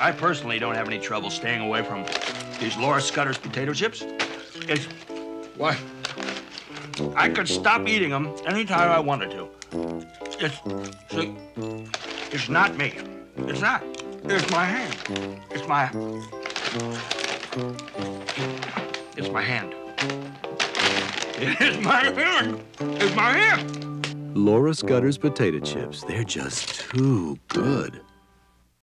I personally don't have any trouble staying away from these Laura Scudder's potato chips. It's... Why? I could stop eating them anytime I wanted to. It's not me. It's not. It's my hand. It's my hand. It is my hand. It's my hand. Laura Scudder's potato chips, they're just too good.